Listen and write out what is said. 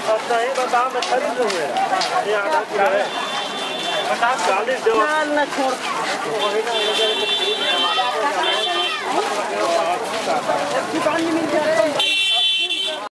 अच्छा ही बता मैं खरीद लूँगा ये आधा किलो है 50 40 दो ना छोड़